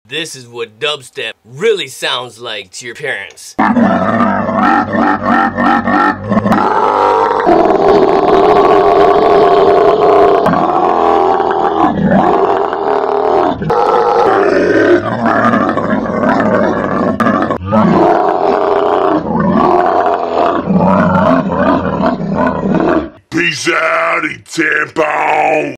This is what dubstep really sounds like to your parents. Peace outy, TAMMpON!